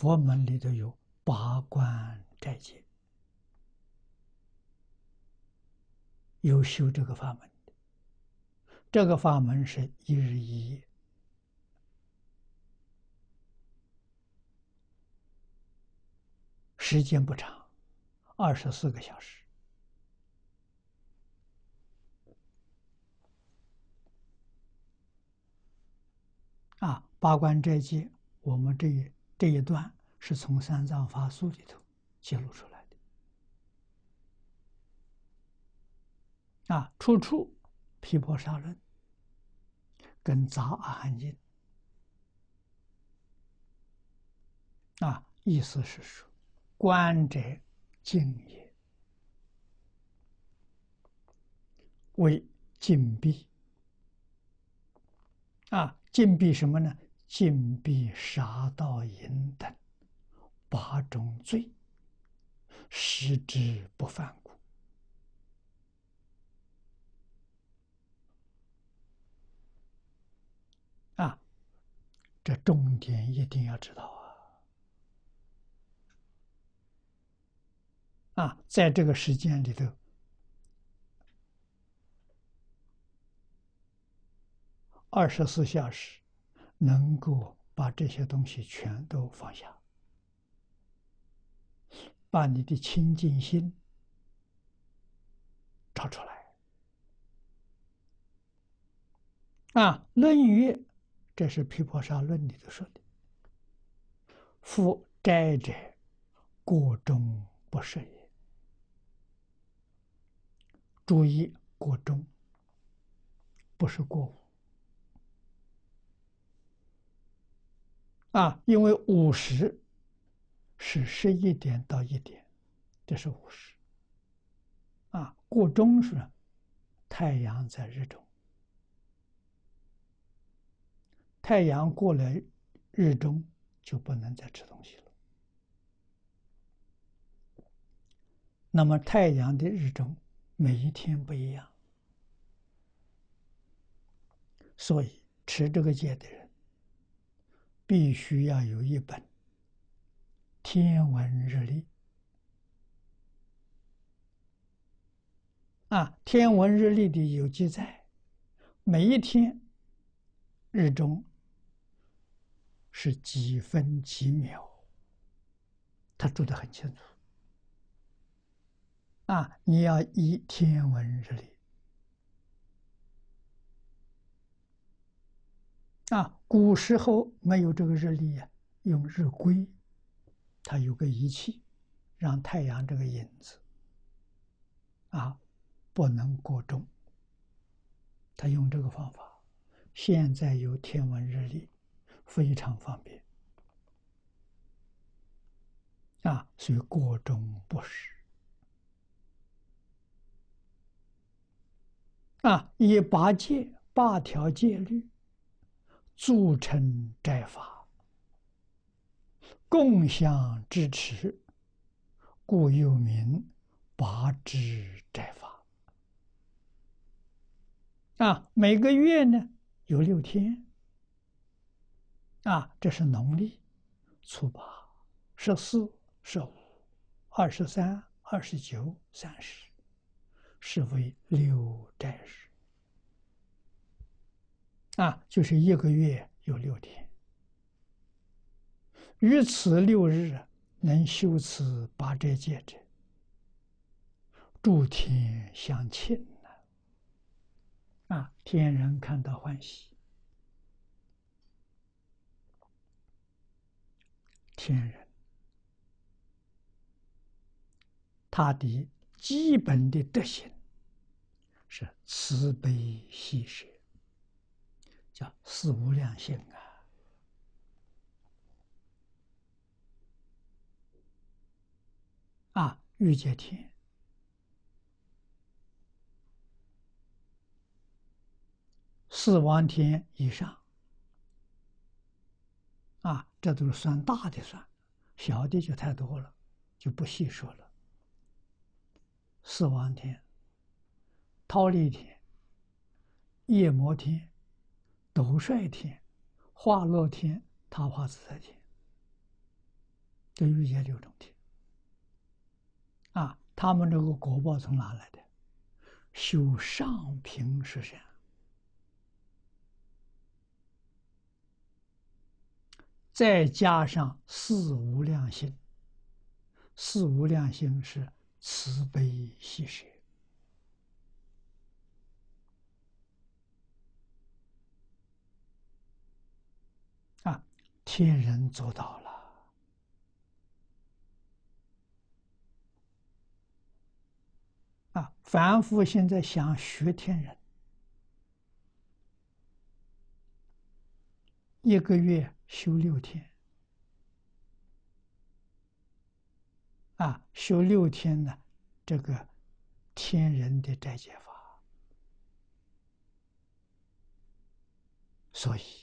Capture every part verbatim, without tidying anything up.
佛门里头有八关斋戒，有修这个法门的。这个法门是一日一夜，时间不长，二十四个小时。啊，八关斋戒，我们这一这一段是从三藏法书里头记录出来的。啊，出处毗婆沙论跟杂阿含经。啊，意思是说，观者静也，为禁闭。啊，禁闭什么呢？禁闭杀盗淫等八种罪，使之不犯故。啊，这重点一定要知道啊！啊，在这个时间里头，二十四小时能够把这些东西全都放下，把你的清净心找出来。啊，《论语》这是毗婆沙论里头说的：“夫斋者，过中不赦也。”注意，过中不是过午啊，因为午时是十一点到一点，这是午时啊。过中是太阳在日中，太阳过了日中就不能再吃东西了。那么太阳的日中每一天不一样，所以持这个戒的人必须要有一本天文日历啊。天文日历里有记载，每一天日中是几分几秒，他注得很清楚啊。你要依天文日历啊。古时候没有这个日历啊，用日晷，它有个仪器，让太阳这个影子啊不能过重，他用这个方法。现在有天文日历，非常方便啊，所以过中不实啊。以八戒八条戒律著称斋法，共相支持，故又名八支斋法啊。每个月呢有六天啊，这是农历初八、十四、十五、二十三、二十九、三十，是为六斋日啊，就是一个月有六天。于此六日能修此八斋戒者，诸天相庆啊！天人看到欢喜，天人他的基本的德行是慈悲喜舍，叫四无量心啊。啊，欲界天四王天以上啊，这都是算大的算，小的就太多了，就不细说了。四王天、忉利天、夜摩天、斗率天、化乐天、他化自在天就欲界六种天啊，他们这个果报从哪来的？修上品十善，再加上四无量心。四无量心是慈悲喜舍啊，天人做到了。啊，凡夫现在想学天人，一个月修六天，啊，修六天呢，这个天人的斋戒法，所以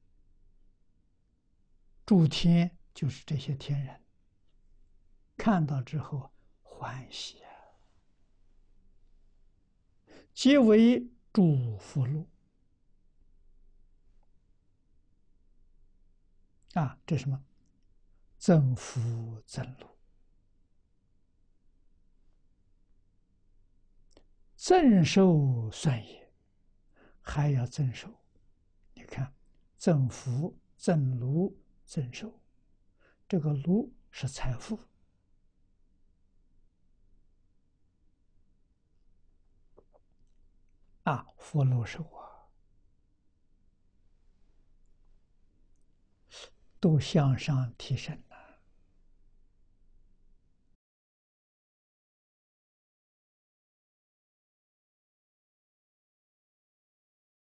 诸天就是这些天人，看到之后欢喜啊，皆为诸福禄啊，这什么？增福增禄。增寿算也，还要增寿。你看，增福、增禄、增寿，这个禄是财富啊，福禄寿啊，都向上提升了。